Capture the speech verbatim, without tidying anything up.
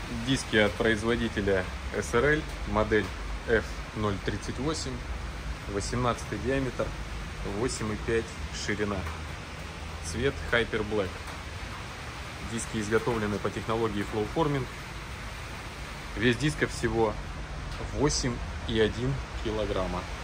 Диски от производителя эс эр эль, модель эф ноль тридцать восемь, восемнадцать диаметр, восемь и пять ширина. Цвет Hyper Black. Диски изготовлены по технологии Flow Forming. Вес диска всего восемь и один килограмма.